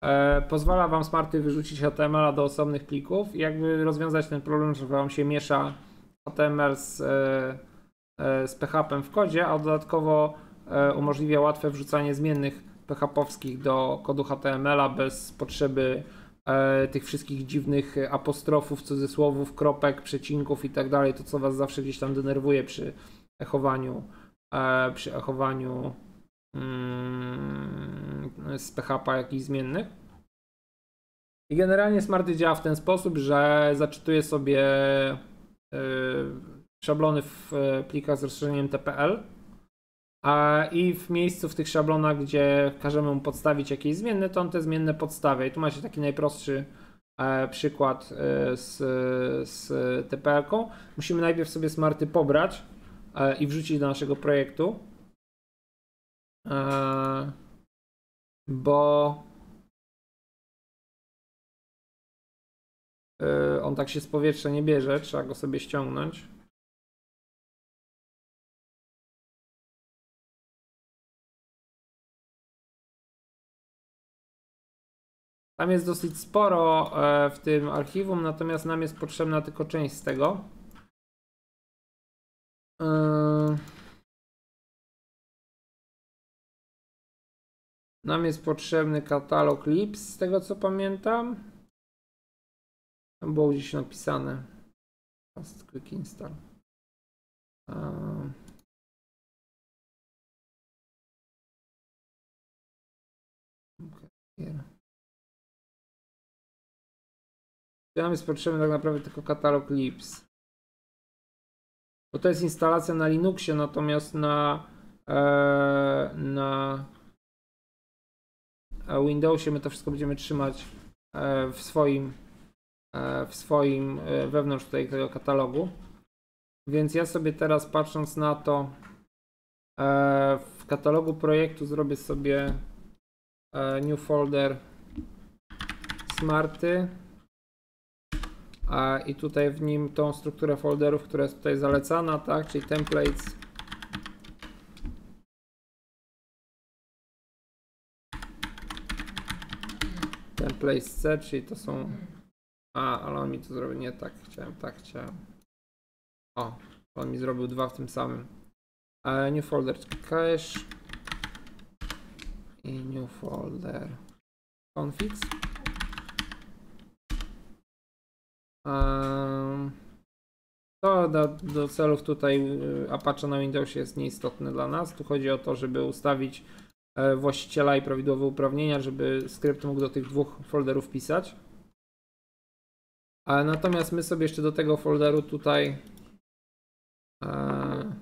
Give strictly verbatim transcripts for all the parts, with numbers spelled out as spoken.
e, pozwala wam smarty wyrzucić H T M L a do osobnych plików i jakby rozwiązać ten problem, że wam się miesza H T M L z, e, z P H P em w kodzie, a dodatkowo e, umożliwia łatwe wrzucanie zmiennych P H P owskich do kodu H T M L a bez potrzeby e, tych wszystkich dziwnych apostrofów, cudzysłowów, kropek, przecinków i tak dalej, to co was zawsze gdzieś tam denerwuje przy echowaniu, e, przy echowaniu mm, z P H P jakichś zmiennych. I generalnie Smarty działa w ten sposób, że zaczytuje sobie y, szablony w plikach z rozszerzeniem T P L a, i w miejscu w tych szablonach, gdzie każemy mu podstawić jakieś zmienne, to on te zmienne podstawia. I tu macie taki najprostszy e, przykład e, z, z T P L-ką. Musimy najpierw sobie Smarty pobrać e, i wrzucić do naszego projektu, e, bo on tak się z powietrza nie bierze, trzeba go sobie ściągnąć. Tam jest dosyć sporo w tym archiwum, natomiast nam jest potrzebna tylko część z tego. Nam jest potrzebny katalog libs, z tego co pamiętam. Tam było gdzieś napisane. Fast quick install. Um. Okay. Nam jest potrzebny tak naprawdę tylko katalog libs. Bo to jest instalacja na Linuxie, natomiast na, e, na Windowsie my to wszystko będziemy trzymać e, w swoim w swoim wewnątrz tutaj tego katalogu. Więc ja sobie teraz, patrząc na to, w katalogu projektu zrobię sobie new folder Smarty i tutaj w nim tą strukturę folderów, która jest tutaj zalecana, tak, czyli templates. Templates C, czyli to są. A, ale on mi to zrobił nie tak. Chciałem, tak chciałem. O, on mi zrobił dwa w tym samym. Uh, new folder cache i new folder configs. Um, to do, do celów tutaj Apache na Windowsie jest nieistotne dla nas. Tu chodzi o to, żeby ustawić właściciela i prawidłowe uprawnienia, żeby skrypt mógł do tych dwóch folderów pisać. A natomiast my sobie jeszcze do tego folderu tutaj e,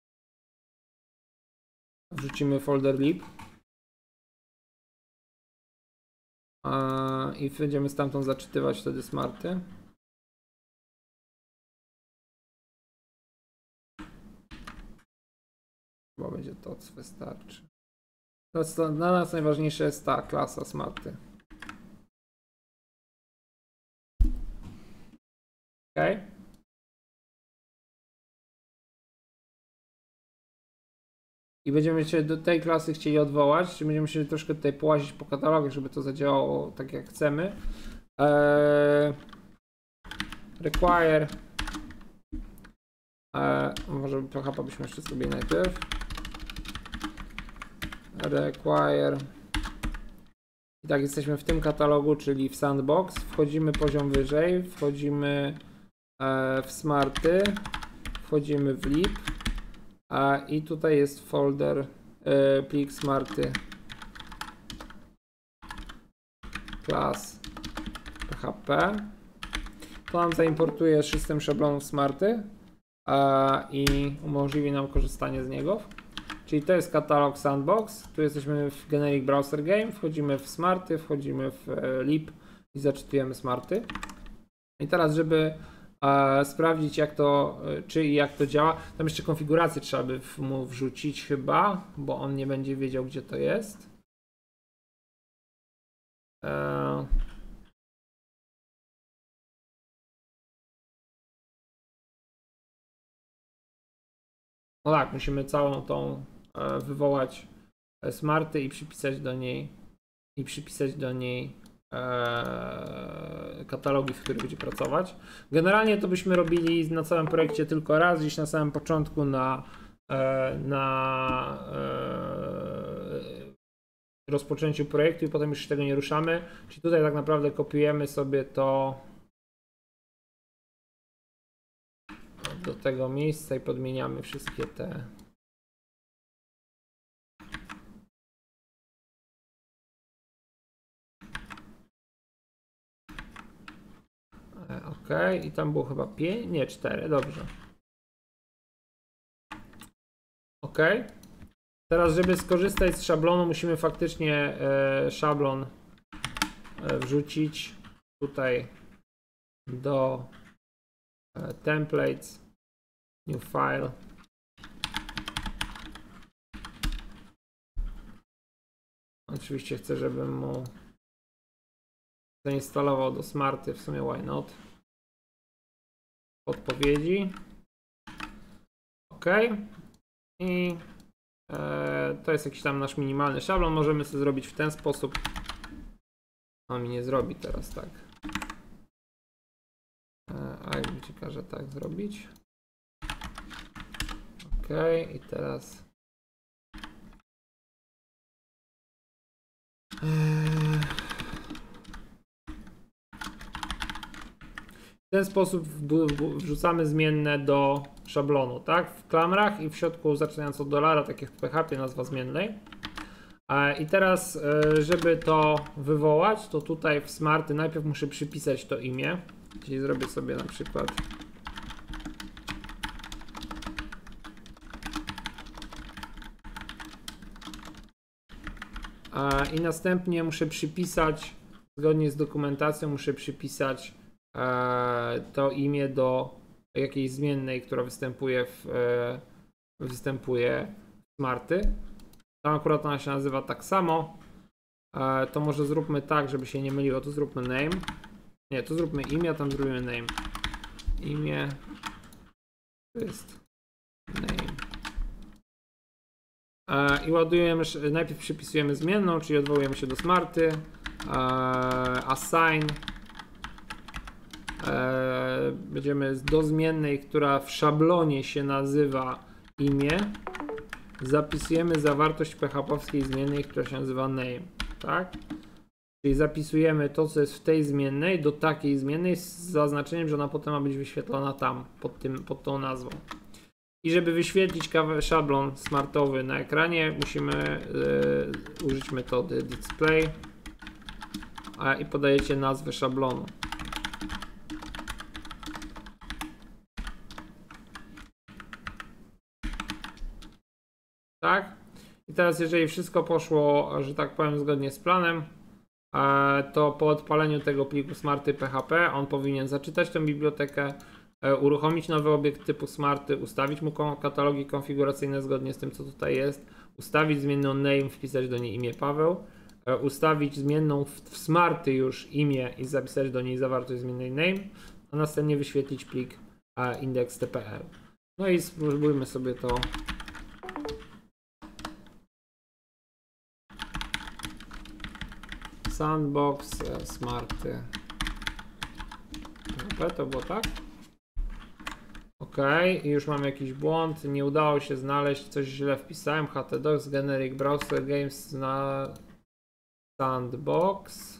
wrzucimy folder lib e, i będziemy stamtąd zaczytywać wtedy Smarty. Chyba będzie to, co wystarczy. To, dla nas najważniejsza jest ta klasa Smarty. Ok. I będziemy się do tej klasy chcieli odwołać, czyli będziemy się troszkę tutaj połazić po katalogach, żeby to zadziałało tak jak chcemy. Eee, require. Eee, może P H P byśmy jeszcze zrobili najpierw. Require. I tak, jesteśmy w tym katalogu, czyli w Sandbox. Wchodzimy poziom wyżej, wchodzimy e, w Smarty, wchodzimy w lib. A, i tutaj jest folder e, plik Smarty class P H P. To nam zaimportuje system szablonów Smarty a, i umożliwi nam korzystanie z niego. Czyli to jest katalog Sandbox, tu jesteśmy w Generic Browser Game, wchodzimy w Smarty, wchodzimy w lib i zaczytujemy Smarty. I teraz, żeby e, sprawdzić jak to, czy i jak to działa, tam jeszcze konfigurację trzeba by mu wrzucić chyba, bo on nie będzie wiedział gdzie to jest. E, no tak, musimy całą tą wywołać Smarty i przypisać do niej i przypisać do niej e, katalogi, w których będzie pracować. Generalnie to byśmy robili na całym projekcie tylko raz, gdzieś na samym początku na, e, na e, rozpoczęciu projektu i potem już tego nie ruszamy. Czyli tutaj tak naprawdę kopiujemy sobie to do tego miejsca i podmieniamy wszystkie te ok, i tam było chyba pięć, nie cztery, dobrze. Ok. Teraz, żeby skorzystać z szablonu, musimy faktycznie e, szablon e, wrzucić tutaj do e, templates, new file. Oczywiście chcę, żebym mu zainstalował do Smarty, w sumie why not. Odpowiedzi. OK. I e, to jest jakiś tam nasz minimalny szablon. Możemy sobie zrobić w ten sposób. On mi nie zrobi teraz tak. E, a jak mi ci każe tak zrobić. OK. I teraz e, w ten sposób wrzucamy zmienne do szablonu, tak? W klamrach i w środku zaczynając od dolara, tak jak w P H P, nazwa zmiennej. I teraz, żeby to wywołać, to tutaj w Smarty najpierw muszę przypisać to imię. Czyli zrobię sobie na przykład i następnie muszę przypisać, zgodnie z dokumentacją, muszę przypisać to imię do jakiejś zmiennej, która występuje w występuje w Smarty. Tam akurat ona się nazywa tak samo. To może zróbmy tak, żeby się nie myliło. Tu zróbmy name. Nie, tu zróbmy imię, a tam zrobimy name. Imię to jest name. I ładujemy, najpierw przypisujemy zmienną, czyli odwołujemy się do Smarty. Assign. Będziemy do zmiennej, która w szablonie się nazywa imię, zapisujemy zawartość P H P-owskiej zmiennej, która się nazywa name, tak? Czyli zapisujemy to, co jest w tej zmiennej, do takiej zmiennej z zaznaczeniem, że ona potem ma być wyświetlona tam, pod, tym, pod tą nazwą. I żeby wyświetlić szablon smartowy na ekranie, musimy yy, użyć metody display a, i podajecie nazwę szablonu. Tak? I teraz jeżeli wszystko poszło, że tak powiem, zgodnie z planem, to po odpaleniu tego pliku smarty P H P on powinien zaczytać tę bibliotekę, uruchomić nowy obiekt typu smarty, ustawić mu katalogi konfiguracyjne zgodnie z tym, co tutaj jest, ustawić zmienną name, wpisać do niej imię Paweł, ustawić zmienną w, w smarty już imię i zapisać do niej zawartość zmiennej name, a następnie wyświetlić plik index.tpl. No i spróbujmy sobie to. Sandbox, smarty. To było tak? Ok, i już mam jakiś błąd. Nie udało się znaleźć, coś źle wpisałem. htdocs, generic browser games na sandbox.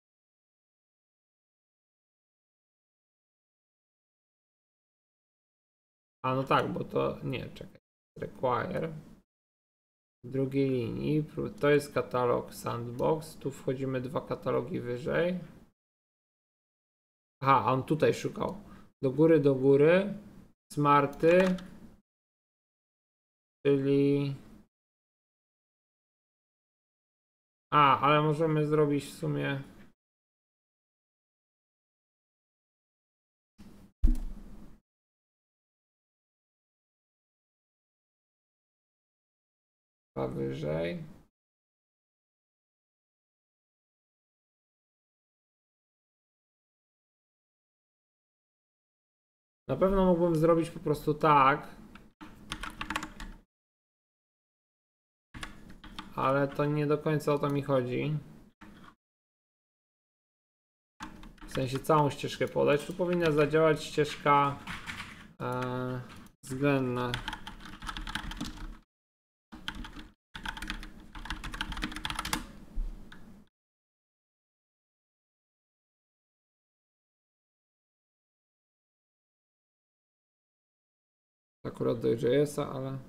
A no tak, bo to nie, czekaj. Require. W drugiej linii, to jest katalog sandbox, tu wchodzimy dwa katalogi wyżej. Aha, on tutaj szukał. Do góry, do góry. Smarty. Czyli... A, ale możemy zrobić w sumie... wyżej. Na pewno mógłbym zrobić po prostu tak, ale to nie do końca o to mi chodzi. sensie całą ścieżkę podać. Tu powinna zadziałać ścieżka e, względna. Akurat do J S a, ale...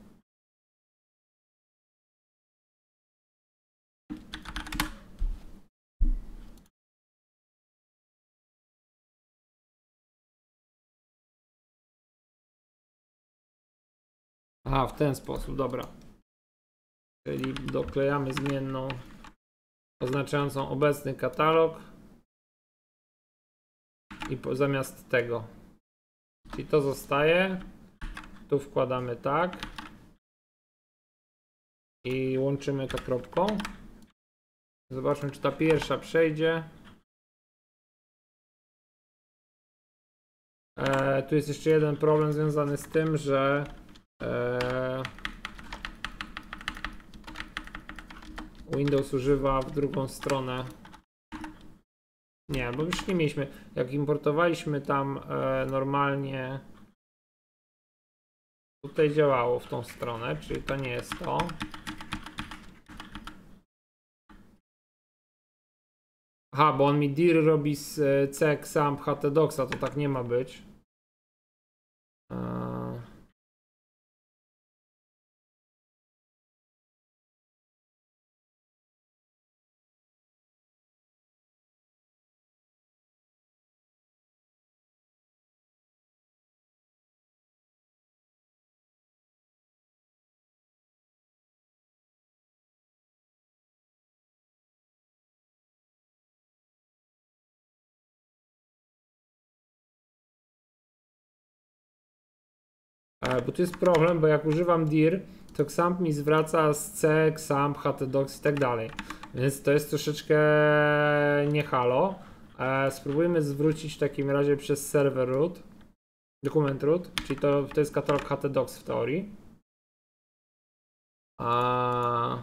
Aha, w ten sposób, dobra. Czyli doklejamy zmienną oznaczającą obecny katalog i po, zamiast tego. Czyli to zostaje. Tu wkładamy tak. I łączymy to kropką. Zobaczmy, czy ta pierwsza przejdzie. E, tu jest jeszcze jeden problem związany z tym, że e, Windows używa w drugą stronę. Nie, bo już nie mieliśmy. Jak importowaliśmy tam e, normalnie, tutaj działało w tą stronę, czyli to nie jest to. Aha, bo on mi dir robi z C X A M P htdocs, to tak nie ma być. Eee. Bo tu jest problem, bo jak używam dir, to X A M P mi zwraca z C, X A M P, htdocs i tak dalej. Więc to jest troszeczkę nie halo. E, spróbujmy zwrócić w takim razie przez server root, dokument root, czyli to, to jest katalog htdocs w teorii. A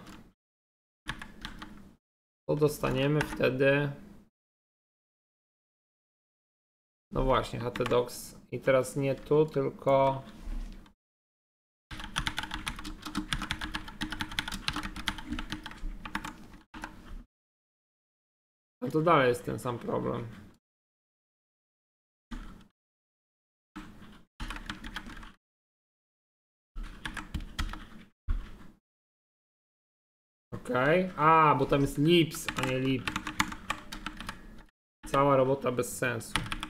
to dostaniemy wtedy. No właśnie, htdocs. I teraz nie tu, tylko. No to dalej jest ten sam problem. Okej. Okay. A, bo tam jest lips, a nie lip. Cała robota bez sensu.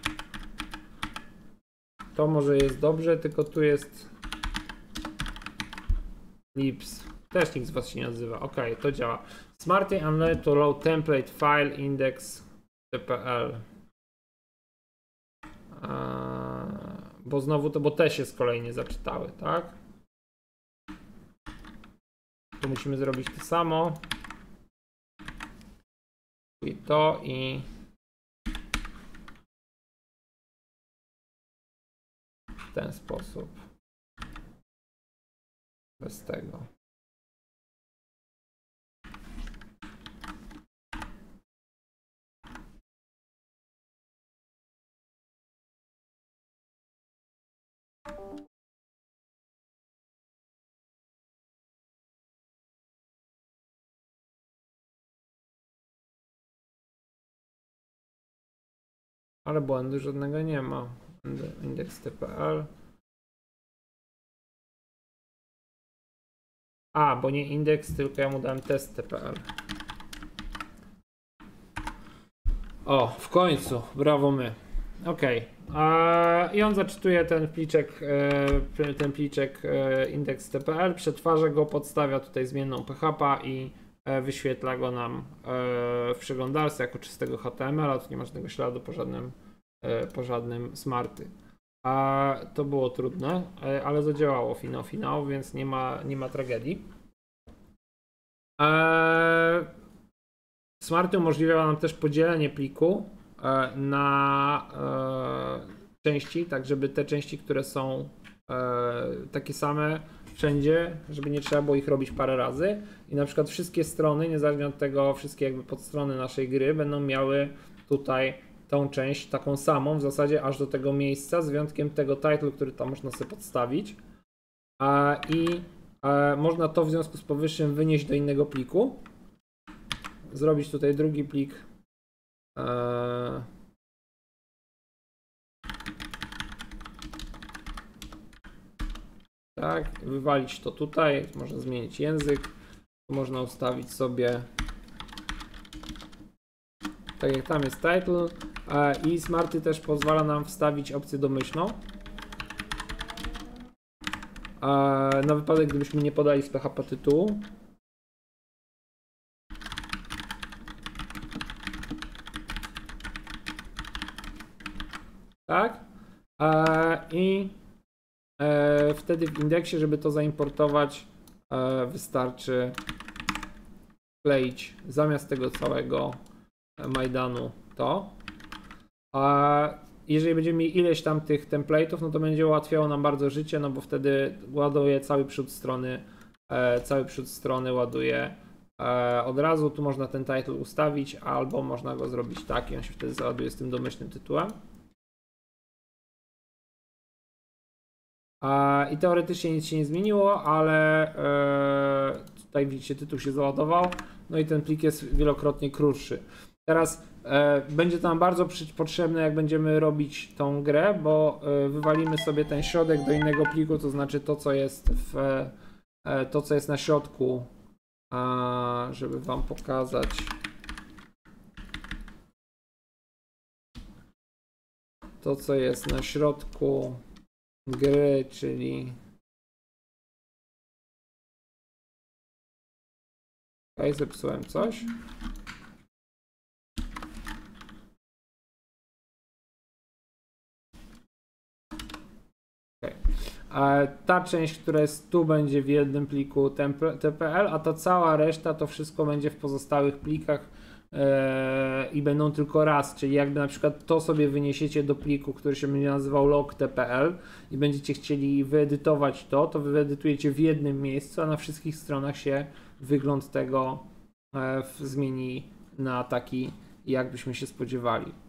To może jest dobrze, tylko tu jest lips. Też nikt z was się nie nazywa. Ok, to działa. Smarty unload to load template file index.tpl. Bo znowu to, bo te się z kolei nie zaczytały, tak? Tu musimy zrobić to samo. I to i w ten sposób. Bez tego. Ale błędu żadnego nie ma. Index.tpl. A, bo nie indeks, tylko ja mu dałem test.tpl. O, w końcu, brawo my. Ok. I on zaczytuje ten pliczek, ten pliczek index.tpl, przetwarza go, podstawia tutaj zmienną P H P i wyświetla go nam w przeglądarce jako czystego H T M L, a tu nie ma żadnego śladu po żadnym, po żadnym smarty. A to było trudne, ale zadziałało finał finał, więc nie ma, nie ma tragedii. Eee, Smarty umożliwia nam też podzielenie pliku e, na e, części, tak żeby te części, które są e, takie same wszędzie, żeby nie trzeba było ich robić parę razy. I na przykład wszystkie strony, niezależnie od tego, wszystkie jakby podstrony naszej gry będą miały tutaj tą część taką samą w zasadzie aż do tego miejsca, z wyjątkiem tego title, który tam można sobie podstawić. A, I a, można to w związku z powyższym wynieść do innego pliku. Zrobić tutaj drugi plik. A, tak, wywalić to tutaj. Można zmienić język. Można ustawić sobie tak jak tam jest title. A, I Smarty też pozwala nam wstawić opcję domyślną. Na wypadek, gdybyśmy nie podali z P H P tytułu. Tak. I wtedy w indeksie, żeby to zaimportować, wystarczy wkleić zamiast tego całego Majdanu to. Jeżeli będziemy mieli ileś tam tych template'ów, no to będzie ułatwiało nam bardzo życie, no bo wtedy ładuje cały przód strony, e, cały przód strony ładuje e, od razu. Tu można ten title ustawić, albo można go zrobić tak i on się wtedy załaduje z tym domyślnym tytułem. E, I teoretycznie nic się nie zmieniło, ale e, tutaj widzicie, tytuł się załadował, no i ten plik jest wielokrotnie krótszy. Teraz e, będzie to nam bardzo przy, potrzebne, jak będziemy robić tą grę, bo e, wywalimy sobie ten środek do innego pliku, to znaczy to, co jest w e, to, co jest na środku, a, żeby wam pokazać. To, co jest na środku gry, czyli okej, zepsułem coś. Ta część, która jest tu, będzie w jednym pliku T P L, a ta cała reszta to wszystko będzie w pozostałych plikach yy, i będą tylko raz, czyli jakby na przykład to sobie wyniesiecie do pliku, który się będzie nazywał log.tpl i będziecie chcieli wyedytować to, to wy wyedytujecie w jednym miejscu, a na wszystkich stronach się wygląd tego yy, zmieni na taki, jakbyśmy się spodziewali.